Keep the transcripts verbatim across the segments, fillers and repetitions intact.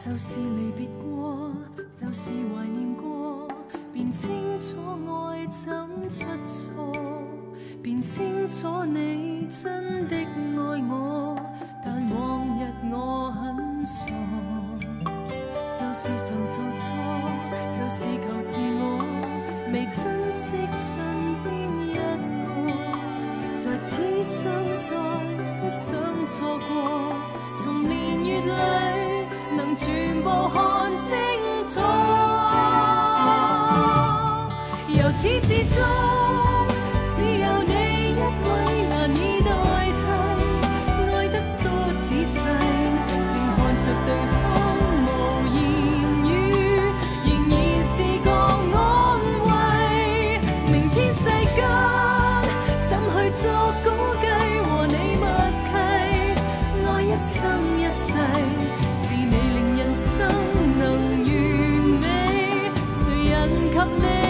就是离别过，就是怀念过，便清楚爱怎出错，便清楚你真的爱我，但往日我很傻，就是常做错，就是求自我，未珍惜身边一个，在此生再不想错过，從年月裏能全部看清楚，由始至終只有你一位難以代替，愛得多仔細，靜看着對方無言語，仍然是個安慰。明天世間怎去作估計和你默契，愛一生一世，是你令人生能完美，誰人及你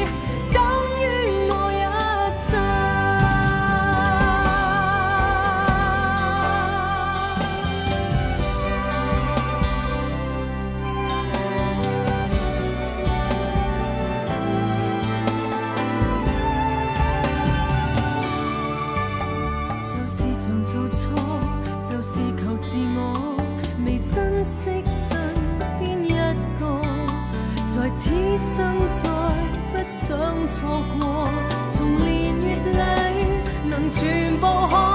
做錯，就是求自我，未珍惜身邊一個，在此生再不想錯過，從年月裏能全部看。